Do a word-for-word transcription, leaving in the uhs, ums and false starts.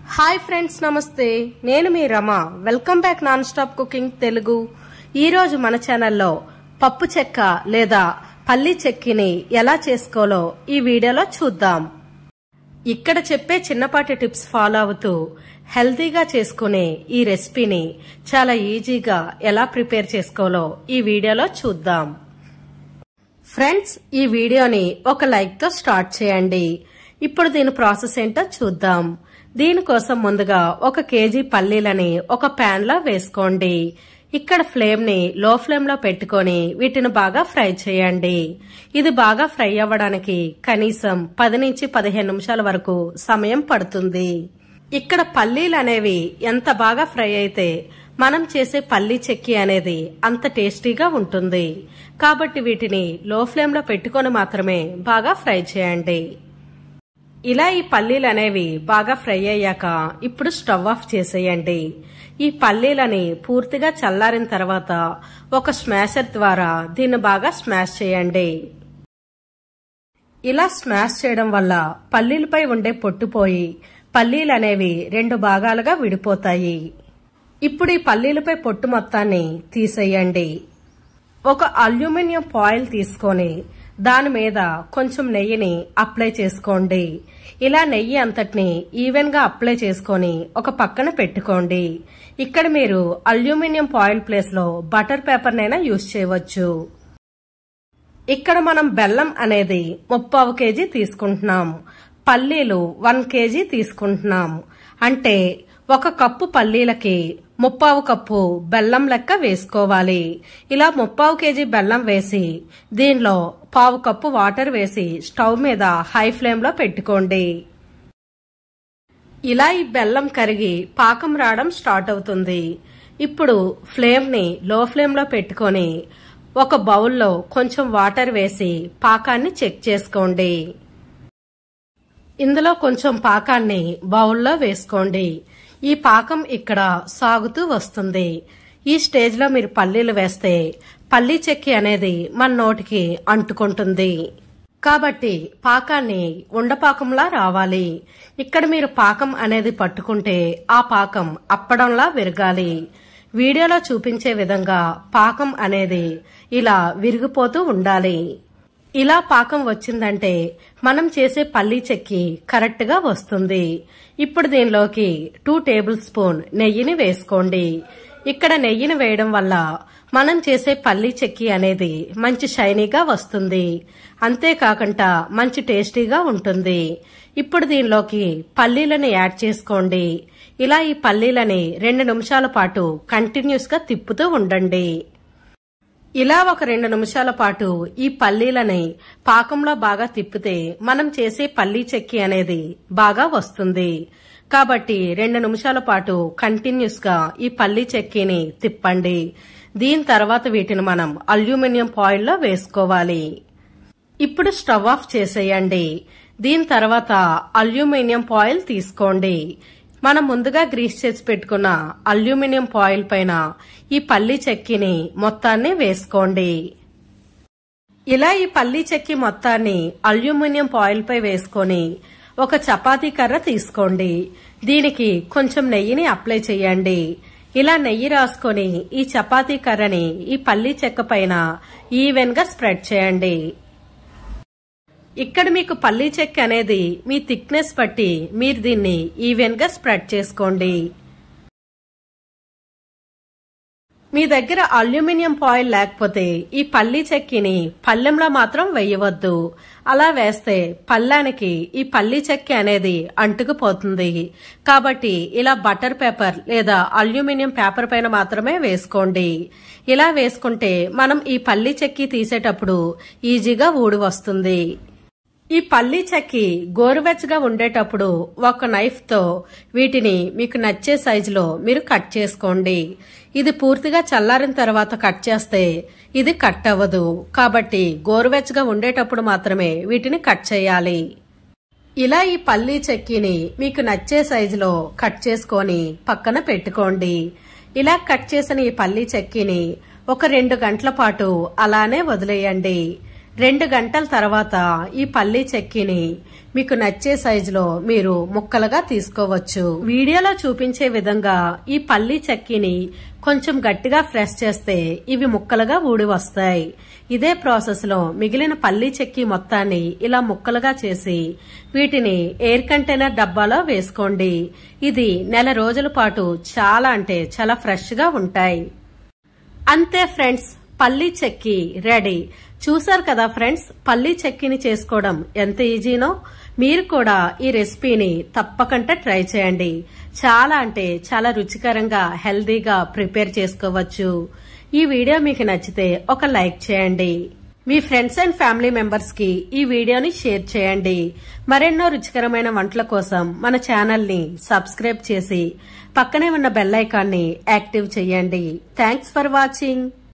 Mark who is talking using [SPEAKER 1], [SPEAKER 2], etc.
[SPEAKER 1] Hi friends, నమస్తే. నేను మీ Rama. Welcome back non stop cooking Telugu. ఈ రోజు మన ఛానల్లో పప్పు చెక్క లేదా పల్లి చెక్కిని ఎలా చేసుకోవాలో ఈ వీడియోలో చూద్దాం. ఇక్కడ చెప్పే చిన్నపాటి టిప్స్ ఫాలో అవుతూ హెల్తీగా చేసుకునే ఈ రెసిపీని చాలా ఈజీగా ఎలా ప్రిపేర్ చేసుకోవాలో ఈ వీడియోలో చూద్దాం. ఫ్రెండ్స్, ఈ వీడియోని ఒక లైక్ తో స్టార్ట్ చేయండి. ఇప్పుడు దీని ప్రాసెస్ ఏంటో చూద్దాం. దీనికోసం ముందుగా ఒక కేజీ పల్లీలని ఒక ప్యాన్ లో వేసుకోండి. ఇక్కడ ఫ్లేమ్ ని లో ఫ్లేమ్ లో పెట్టుకొని వీటిని బాగా ఫ్రై చేయండి. ఇది బాగా ఫ్రై అవ్వడానికి కనీసం పది నుంచి పదిహేను నిమిషాల వరకు సమయం పడుతుంది. ఇక్కడ పల్లీలు అనేవి ఎంత బాగా ఫ్రై అయితే మనం చేసే పల్లీ చెక్కి అనేది అంత టేస్టీగా ఉంటుంది. కాబట్టి వీటిని లో ఫ్లేమ్ లో పెట్టుకొని మాత్రమే బాగా ఫ్రై చేయండి. ఇలా ఈ పల్లీలు అనేవి బాగా ఫ్రై అయ్యాక ఇప్పుడు స్టవ్ ఆఫ్ చేసేయండి. ఈ పల్లీలని పూర్తిగా చల్లారిన తర్వాత ఒక స్మాషర్ ద్వారా దీన్ని బాగా స్మాష్ చేయండి. ఇలా స్మాష్ చేయడం వల్ల పల్లీలపై ఉండే పొట్టుపోయి పల్లీలు అనేవి రెండు భాగాలుగా విడిపోతాయి. ఇప్పుడు ఈ పల్లీలపై పొట్టు మొత్తాన్ని తీసేయండి. ఒక అల్యూమినియం ఫాయిల్ తీసుకొని దాని మీద కొంచెం నెయ్యిని అప్లై చేసుకోండి. ఇలా నెయ్యి అంతటిని ఈవెన్ గా అప్లై చేసుకొని ఒక పక్కన పెట్టుకోండి. ఇక్కడ మీరు అల్యూమినియం ఫాయిల్ ప్లేస్ లో బటర్ పేపర్ నైనా యూజ్ చేయవచ్చు. ఇక్కడ మనం బెల్లం అనేది ముప్పావు కేజీ తీసుకుంటున్నాం. పల్లీలు వన్ కేజీ తీసుకుంటున్నాం. అంటే ఒక కప్పు పల్లీలకి ముప్పావు కప్పు బెల్లం లెక్క వేసుకోవాలి. ఇలా ముప్పావు కేజీ బెల్లం వేసి దీనిలో పావు కప్పు వాటర్ వేసి స్టవ్ మీద హై ఫ్లేమ్ లో పెట్టుకోండి. ఇలా ఈ బెల్లం కరిగి పాకం రావడం స్టార్ట్ అవుతుంది. ఇప్పుడు ఫ్లేమ్ ని లో ఫ్లేమ్ లో పెట్టుకొని ఒక బౌల్లో కొంచెం వాటర్ వేసి పాకాన్ని చెక్ చేసుకోండి. ఇందులో కొంచెం పాకాన్ని బౌల్లో వేసుకోండి. ఈ పాకం ఇక్కడ సాగుతూ వస్తుంది. ఈ స్టేజ్ లో మీరు పల్లీలు వేస్తే పల్లీ చెక్కి అనేది మన నోటికి అంటుకుంటుంది. కాబట్టి పాకాన్ని ఉండపాకంలా రావాలి. ఇక్కడ మీరు పాకం అనేది పట్టుకుంటే ఆ పాకం అప్పడంలా విరగాలి. వీడియోలో చూపించే విధంగా పాకం అనేది ఇలా విరిగిపోతూ ఉండాలి. ఇలా పాకం వచ్చిందంటే మనం చేసే పల్లీ చెక్కి కరెక్ట్ గా వస్తుంది. ఇప్పుడు దీనిలోకి టూ టేబుల్ స్పూన్ నెయ్యిని వేసుకోండి. ఇక్కడ నెయ్యిని వేయడం వల్ల మనం చేసే పల్లీ చెక్కి అనేది మంచి షైనీగా వస్తుంది. అంతేకాకుండా మంచి టేస్టీగా ఉంటుంది. ఇప్పుడు దీనిలోకి పల్లీలను యాడ్ చేసుకోండి. ఇలా ఈ పల్లీలని రెండు నిమిషాల పాటు కంటిన్యూస్ గా తిప్పుతూ ఉండండి. ఇలా ఒక రెండు నిమిషాల పాటు ఈ పల్లీలని పాకంలో బాగా తిప్పితే మనం చేసే పల్లీ చెక్కి అనేది బాగా వస్తుంది. కాబట్టి రెండు నిమిషాల పాటు కంటిన్యూస్ గా ఈ పల్లీ చెక్కిని తిప్పండి. దీని తర్వాత వీటిని మనం అల్యూమినియం ఫాయిల్ లో వేసుకోవాలి. ఇప్పుడు స్టవ్ ఆఫ్ చేసేయండి. దీని తర్వాత అల్యూమినియం ఫాయిల్ తీసుకోండి. మనం ముందుగా గ్రీస్ చేసి పెట్టుకున్న అల్యూమినియం ఫాయిల్ పైన ఈ పల్లీ చెక్కిని మొత్తాన్ని వేసుకోండి. ఇలా ఈ పల్లీ చెక్కి మొత్తాన్ని అల్యూమినియం ఫాయిల్ పై వేసుకొని ఒక చపాతీ కర్ర తీసుకోండి. దీనికి కొంచెం నెయ్యిని అప్లై చేయండి. ఇలా నెయ్యి రాసుకొని ఈ చపాతీ కర్రని ఈ పల్లీ చెక్క పైన ఈవెన్ గా స్ప్రెడ్ చేయండి. ఇక్కడ మీకు పల్లీ చెక్క అనేది మీ థిక్నెస్ బట్టి మీరు దీన్ని ఈవెన్ గా స్ప్రెడ్ చేసుకోండి. మీ దగ్గర అల్యూమినియం ఫాయిల్ లేకపోతే ఈ పల్లీ చెక్కిని పళ్ళెంలో మాత్రం వేయవద్దు. అలా వేస్తే పళ్ళానికి ఈ పల్లీ చెక్కి అనేది అంటుకుపోతుంది. కాబట్టి ఇలా బటర్ పేపర్ లేదా అల్యూమినియం పేపర్ పైన మాత్రమే వేసుకోండి. ఇలా వేసుకుంటే మనం ఈ పల్లీ చెక్కి తీసేటప్పుడు ఈజీగా ఊడి వస్తుంది. ఈ పల్లీ చెక్కి గోరువెచ్చగా ఉండేటప్పుడు ఒక నైఫ్ తో వీటిని మీకు నచ్చే సైజులో మీరు కట్ చేసుకోండి. ఇది పూర్తిగా చల్లారిన తర్వాత కట్ చేస్తే ఇది కట్ అవ్వదు. కాబట్టి గోరువెచ్చగా ఉండేటప్పుడు మాత్రమే వీటిని కట్ చేయాలి. ఇలా ఈ పల్లీ చెక్కిని మీకు నచ్చే సైజులో కట్ చేసుకొని పక్కన పెట్టుకోండి. ఇలా కట్ చేసిన ఈ పల్లీ చెక్కిని ఒక రెండు గంటల పాటు అలానే వదిలేయండి. రెండు గంటల తర్వాత ఈ పల్లీ చెక్కీని మీకు నచ్చే సైజులో మీరు ముక్కలుగా తీసుకోవచ్చు. వీడియోలో చూపించే విధంగా ఈ పల్లీ చెక్కీని కొంచెం గట్టిగా ప్రెస్ చేస్తే ఇవి ముక్కలుగా ఊడి వస్తాయి. ఇదే ప్రాసెస్ లో మిగిలిన పల్లీ చెక్కీ మొత్తాన్ని ఇలా ముక్కలుగా చేసి వీటిని ఎయిర్ కంటైనర్ డబ్బాలో వేసుకోండి. ఇది నెల రోజుల పాటు చాలా అంటే చాలా ఫ్రెష్ గా ఉంటాయి. అంతే ఫ్రెండ్స్, పల్లీ చెక్కీ రెడీ. చూసారు కదా ఫ్రెండ్స్, పల్లీ చెక్కీని చేసుకోవడం ఎంత ఈజీనో. మీరు కూడా ఈ రెసిపీని తప్పకుండా ట్రై చేయండి. చాలా అంటే చాలా రుచికరంగా హెల్దీగా ప్రిపేర్ చేసుకోవచ్చు. ఈ వీడియో మీకు నచ్చితే ఒక లైక్ చేయండి. మీ ఫ్రెండ్స్ అండ్ ఫ్యామిలీ మెంబర్స్ కి ఈ వీడియోని షేర్ చేయండి. మరెన్నో రుచికరమైన వంటల కోసం మన ఛానల్ ని సబ్స్క్రైబ్ చేసి పక్కనే ఉన్న బెల్ ఐకాన్ ని యాక్టివ్ చేయండి. Thanks for watching.